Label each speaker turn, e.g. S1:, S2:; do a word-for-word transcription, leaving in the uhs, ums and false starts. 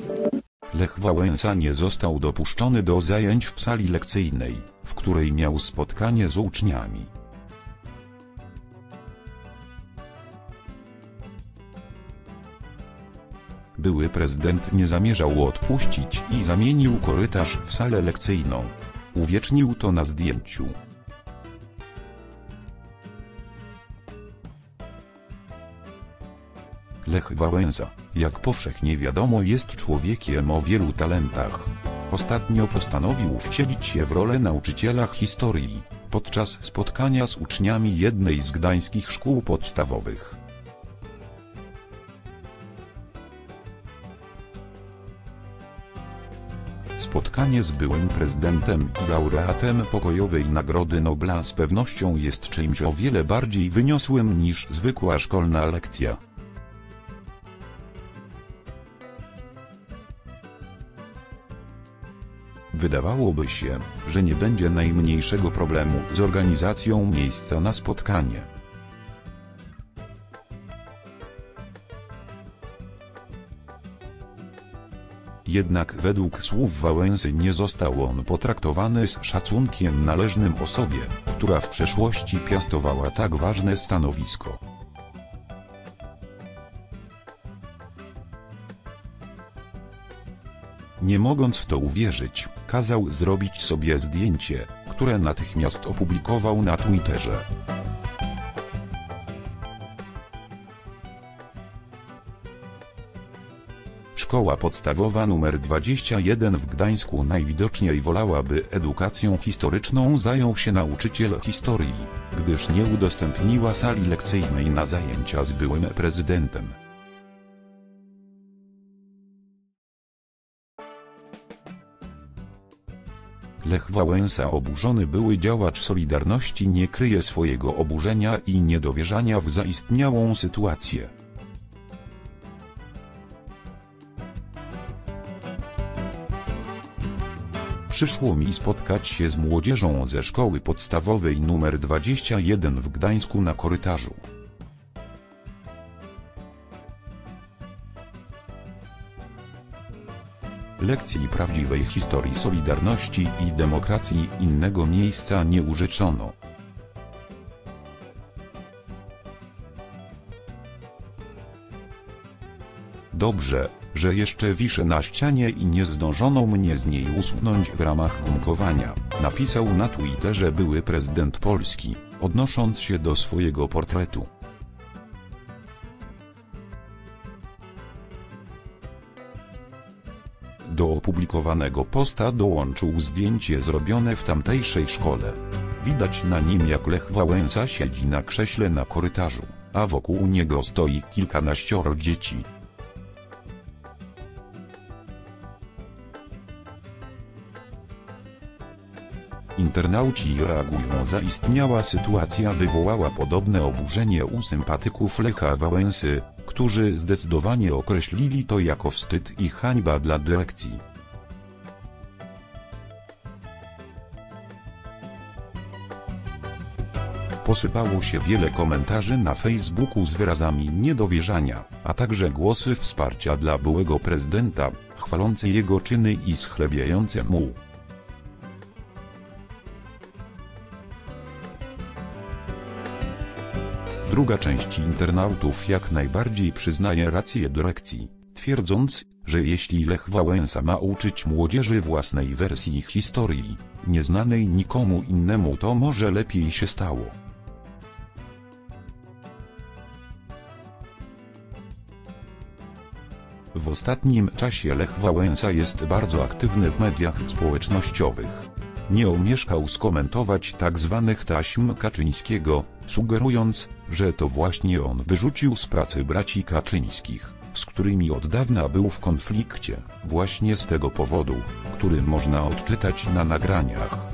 S1: Lech Wałęsa nie został dopuszczony do zajęć w sali lekcyjnej, w której miał spotkanie z uczniami. Były prezydent nie zamierzał odpuścić i zamienił korytarz w salę lekcyjną. Uwiecznił to na zdjęciu. Lech Wałęsa, jak powszechnie wiadomo, jest człowiekiem o wielu talentach. Ostatnio postanowił wcielić się w rolę nauczyciela historii, podczas spotkania z uczniami jednej z gdańskich szkół podstawowych. Spotkanie z byłym prezydentem i laureatem pokojowej Nagrody Nobla z pewnością jest czymś o wiele bardziej wyniosłym niż zwykła szkolna lekcja. Wydawałoby się, że nie będzie najmniejszego problemu z organizacją miejsca na spotkanie. Jednak według słów Wałęsy nie został on potraktowany z szacunkiem należnym osobie, która w przeszłości piastowała tak ważne stanowisko. Nie mogąc w to uwierzyć, kazał zrobić sobie zdjęcie, które natychmiast opublikował na Twitterze. Szkoła podstawowa numer dwadzieścia jeden w Gdańsku najwidoczniej wolałaby edukacją historyczną zajął się nauczyciel historii, gdyż nie udostępniła sali lekcyjnej na zajęcia z byłym prezydentem. Lech Wałęsa, oburzony były działacz Solidarności, nie kryje swojego oburzenia i niedowierzania w zaistniałą sytuację. Przyszło mi spotkać się z młodzieżą ze szkoły podstawowej numer dwadzieścia jeden w Gdańsku na korytarzu. Lekcji prawdziwej historii Solidarności i demokracji innego miejsca nie użyczono. Dobrze, że jeszcze wiszę na ścianie i nie zdążono mnie z niej usunąć w ramach gumkowania, napisał na Twitterze były prezydent Polski, odnosząc się do swojego portretu. Do opublikowanego posta dołączył zdjęcie zrobione w tamtejszej szkole. Widać na nim, jak Lech Wałęsa siedzi na krześle na korytarzu, a wokół niego stoi kilkanaścioro dzieci. Internauci reagują. Zaistniała sytuacja wywołała podobne oburzenie u sympatyków Lecha Wałęsy, którzy zdecydowanie określili to jako wstyd i hańba dla dyrekcji. Posypało się wiele komentarzy na Facebooku z wyrazami niedowierzania, a także głosy wsparcia dla byłego prezydenta, chwalące jego czyny i schlebiające mu. Druga część internautów jak najbardziej przyznaje rację dyrekcji, twierdząc, że jeśli Lech Wałęsa ma uczyć młodzieży własnej wersji historii, nieznanej nikomu innemu, to może lepiej się stało. W ostatnim czasie Lech Wałęsa jest bardzo aktywny w mediach społecznościowych. Nie omieszkał skomentować tzw. taśm Kaczyńskiego, sugerując, że to właśnie on wyrzucił z pracy braci Kaczyńskich, z którymi od dawna był w konflikcie, właśnie z tego powodu, który można odczytać na nagraniach.